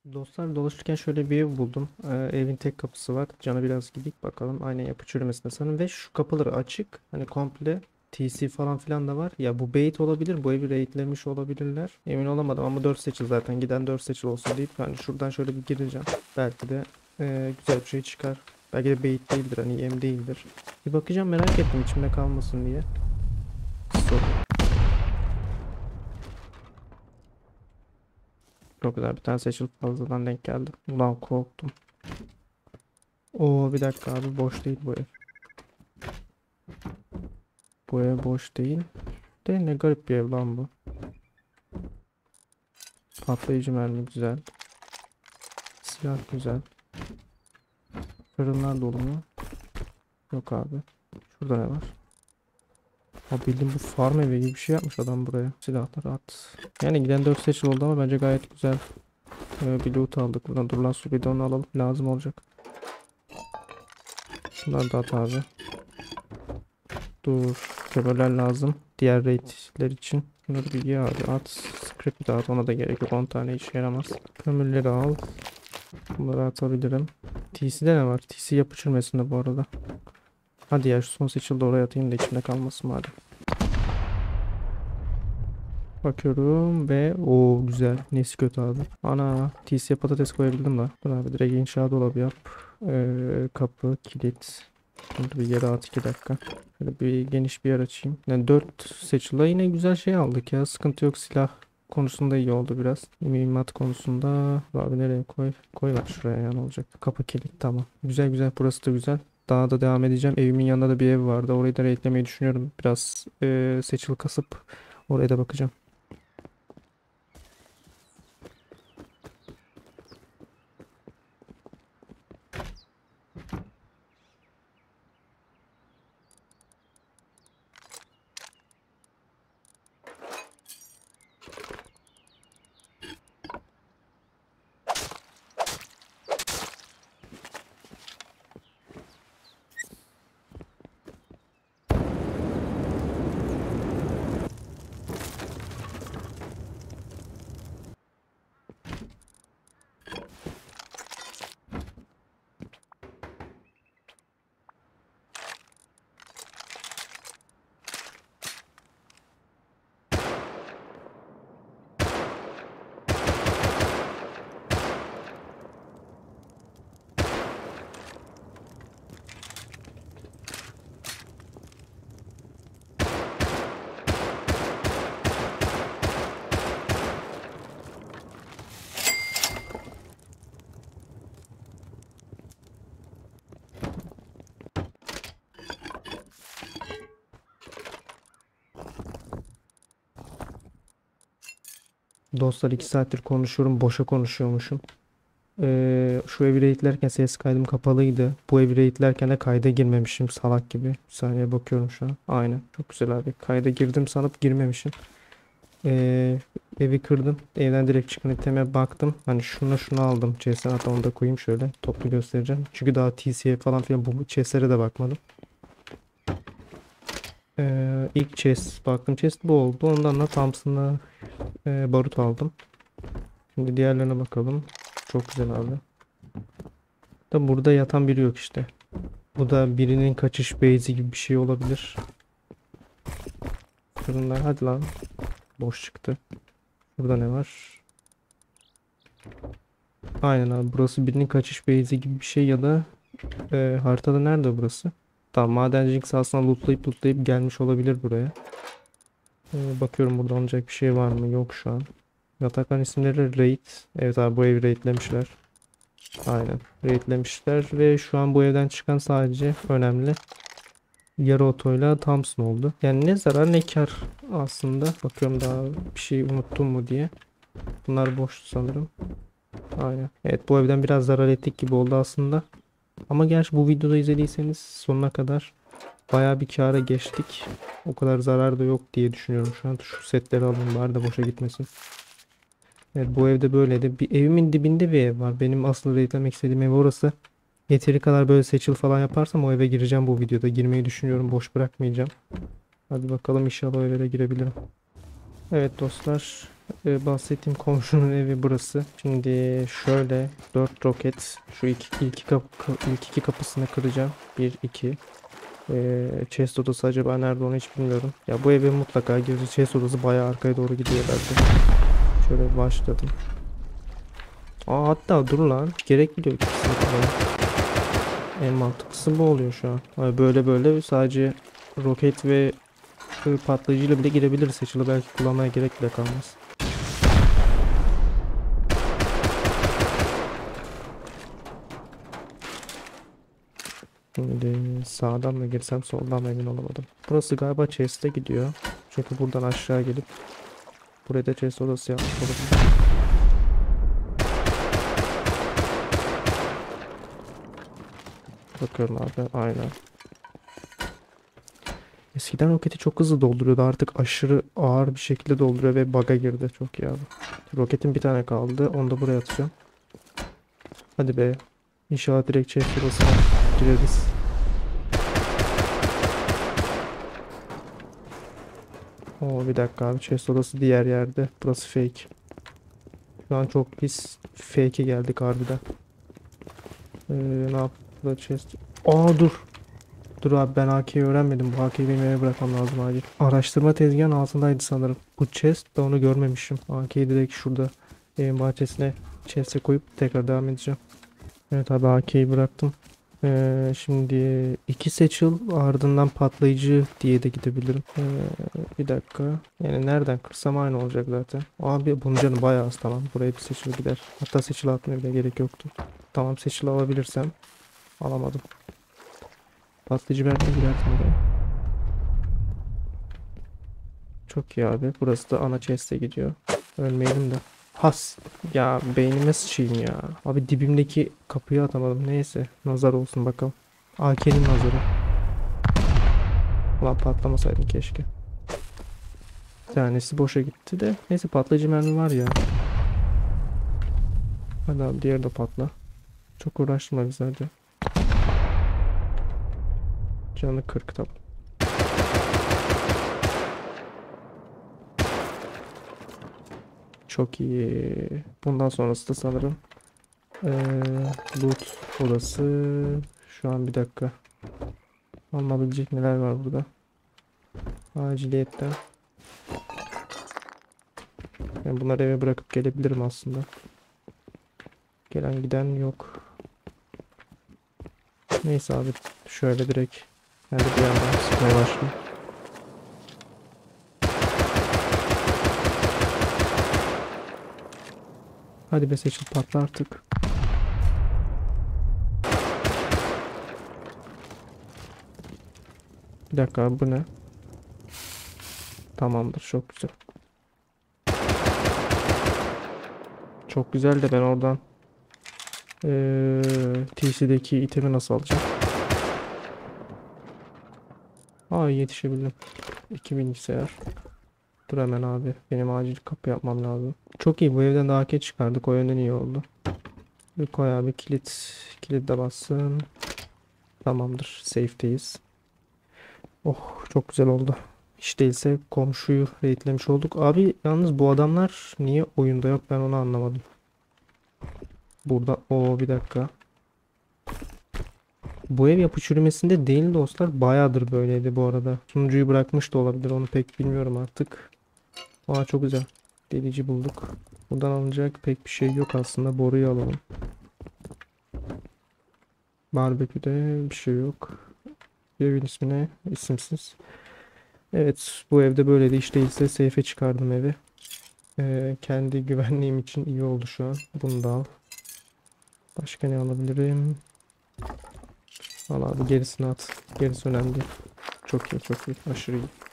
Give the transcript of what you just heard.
Dostlar dolaşırken şöyle bir ev buldum. Evin tek kapısı var. Canı biraz gidik bakalım. Aynen yapı çürümesine sanırım. Ve şu kapıları açık. Hani komple TC falan filan da var. Ya bu bait olabilir. Bu evi raidlemiş olabilirler. Emin olamadım ama 4 seçil zaten. Giden 4 seçil olsun deyip hani şuradan şöyle bir gireceğim. Belki de güzel bir şey çıkar. Belki de bait değildir. Hani yem değildir. Bir bakacağım, merak ettim içimde kalmasın diye. Sorun. Çok güzel bir tane seçil fazladan denk geldi. Ulan korktum. Oo, bir dakika abi, boş değil bu ev. Bu ev boş değil. De ne garip bir ev lan bu. Patlayıcı mermi güzel. Silah güzel. Fırınlar dolu mu? Yok abi. Şurada ne var? Ha, bildiğin bu farm evi gibi bir şey yapmış adam buraya. Silahları at. Yani giden 4 seçil oldu ama bence gayet güzel. Bir loot aldık. Buradan durulan su bidonu alalım. Lazım olacak. Bunları da at abi. Dur. Kömürler lazım. Diğer raidler için. Bunları bir ye abi. At. Scrap de at. Ona da gerek yok. 10 tane işe yaramaz. Kömürleri al. Bunları atabilirim. TC'de ne var? TC yapı çürümesinde bu arada. Hadi ya, şu son seçildi, oraya atayım da içimde kalmasın madem. Bakıyorum ve o güzel. Nesi kötü abi. Ana, TC'ye patates koyabildim la. Dur abi, direkt inşa dolabı yap. Kapı, kilit. Bunu bir yere at, 2 dakika. Şöyle bir geniş bir yer açayım. Yani 4 seçildi, yine güzel şey aldık ya. Sıkıntı yok, silah konusunda iyi oldu biraz. Mühimmat konusunda abi nereye koy? Koy ver şuraya ya, ne olacak? Kapı, kilit, tamam. Güzel güzel, burası da güzel. Daha da devam edeceğim. Evimin yanında da bir ev vardı. Orayı da raidlemeyi düşünüyorum. Biraz seçil kasıp oraya da bakacağım. Dostlar, 2 saattir konuşuyorum. Boşa konuşuyormuşum. Şu evi raidlerken ses kaydım kapalıydı. Bu evi raidlerken de kayda girmemişim salak gibi. Bir saniye, bakıyorum şu an. Aynen. Çok güzel abi. Kayda girdim sanıp girmemişim. Ee, Evi kırdım. Evden direkt çıkan iteme baktım. Hani şunu aldım. Chest'e, hatta onu da koyayım şöyle. Toplu göstereceğim. Çünkü daha TC'ye falan filan bu chest'lere de bakmadım. İlk chest baktım. Chest bu oldu. Ondan da Thompson'la barut aldım. Şimdi diğerlerine bakalım. Çok güzel abi. Da burada yatan biri yok işte. Bu da birinin kaçış base'i gibi bir şey olabilir. Fırınlar, hadi lan. Boş çıktı. Burada ne var? Aynen abi, burası birinin kaçış base'i gibi bir şey ya da haritada nerede burası? Tamam, madencilik sahasına lootlayıp gelmiş olabilir buraya. Bakıyorum burada olacak bir şey var mı? Yok şu an. Yatakların isimleri Raid. Evet abi, bu evi raidlemişler. Aynen. Raidlemişler ve şu an bu evden çıkan sadece önemli yarı otoyla Thompson oldu. Yani ne zarar ne kar aslında. Bakıyorum daha bir şey unuttum mu diye. Bunlar boştu sanırım. Aynen. Evet, bu evden biraz zarar ettik gibi oldu aslında. Ama gerçi bu videoda izlediyseniz sonuna kadar bayağı bir kâra geçtik. O kadar zarar da yok diye düşünüyorum şu an. Şu setleri alayım bari de boşa gitmesin. Evet, bu evde böyleydi. Bir evimin dibinde bir ev var. Benim asıl raidlemek istediğim ev orası. Yeteri kadar böyle seçil falan yaparsam o eve gireceğim bu videoda. Girmeyi düşünüyorum. Boş bırakmayacağım. Hadi bakalım, inşallah o eve de girebilirim. Evet dostlar. bahsettiğim komşunun evi burası. Şimdi şöyle 4 roket şu ilk iki kapısını kıracağım. Bir 2. Chest odası acaba nerede onu hiç bilmiyorum. Ya bu eve mutlaka gireceğiz. Chest odası bayağı arkaya doğru gidiyor bence. Şöyle başladım. Hatta dur lan. Gerek bile yok ikisini kullanmaya. En mantıklısı bu oluyor şu an. Böyle böyle sadece roket ve patlayıcıyla bile girebiliriz. Seçili belki kullanmaya gerek bile kalmaz. Şimdi sağdan mı girsem soldan mı emin olamadım. Burası galiba chest'e gidiyor. Çünkü buradan aşağı gelip buraya da chest odası yapmış olabilir. Bakıyorum abi aynen. Eskiden roketi çok hızlı dolduruyordu, artık aşırı ağır bir şekilde dolduruyor ve bug'a girdi. Çok iyi abi. Roketin bir tane kaldı, onu da buraya atacağım. Hadi be. İnşallah direkt chest odasına gireriz. Bir dakika abi, chest odası diğer yerde. Burası fake. Şu an çok pis fake'e geldik harbiden. Ne yaptı chest? Dur. Dur abi, ben AK'yi öğrenmedim. Bu AK'yi benim eve bırakmam lazım acil. Araştırma tezgahının altındaydı sanırım. Bu chest de, onu görmemişim. AK'yi direkt şurada evin bahçesine chest'e koyup tekrar devam edeceğim. Evet abi, AK'yi bıraktım. Şimdi iki seçil ardından patlayıcı diye de gidebilirim. Bir dakika. Yani nereden kırsam aynı olacak zaten. Abi bunun canı bayağı az, tamam. Buraya bir seçil gider. Hatta seçil atmaya bile gerek yoktu. Tamam, seçil alabilirsem. Alamadım. Patlayıcı belki girerdim buraya. Çok iyi abi. Burası da ana chest'e gidiyor. Ölmeyelim de. Has. Ya beynime sıçayım ya. Abi dibimdeki kapıyı atamadım. Neyse. Nazar olsun bakalım. AK'nin nazarı. Ulan patlamasaydın keşke. Bir tanesi boşa gitti de. Neyse, patlayıcı mermi var ya. Hadi abi, diğeri de patla. Çok uğraştırma bizi hadi. Canı 40 tabi. Çok iyi. Bundan sonrası da sanırım loot odası. Şu an bir dakika. Alınabilecek neler var burada? Aciliyetten. Ben bunları eve bırakıp gelebilirim aslında. Gelen giden yok. Neyse abi, şöyle direkt ben de bir yandan sıkmaya başlayayım. Hadi be seçil, patla artık. Bir dakika abi, bu ne? Tamamdır, çok güzel. Çok güzel de ben oradan TC'deki itemi nasıl alacağım? Yetişebildim. 2 bilgisayar. Dur hemen abi. Benim acil kapı yapmam lazım. Çok iyi, bu evden daha AK çıkardık. O yönden iyi oldu. Bir koy abi, kilit. Kilit de bassın. Tamamdır. Safe'teyiz. Oh, çok güzel oldu. Hiç değilse komşuyu raidlemiş olduk. Abi yalnız bu adamlar niye oyunda yok, ben onu anlamadım. Burada bir dakika. Bu ev yapı çürümesinde değil dostlar. Bayağıdır böyleydi bu arada. Sunucuyu bırakmış da olabilir, onu pek bilmiyorum artık. Çok güzel. Delici bulduk. Buradan alınacak pek bir şey yok aslında. Boruyu alalım. Barbeküde bir şey yok. Evin ismi ne? İsimsiz. Evet, bu evde böyleydi. Hiç değilse seyfe çıkardım evi. Kendi güvenliğim için iyi oldu şu an. Bunu da al. Başka ne alabilirim? Al abi, gerisini at. Gerisi önemli değil. Çok iyi, çok iyi. Aşırı iyi.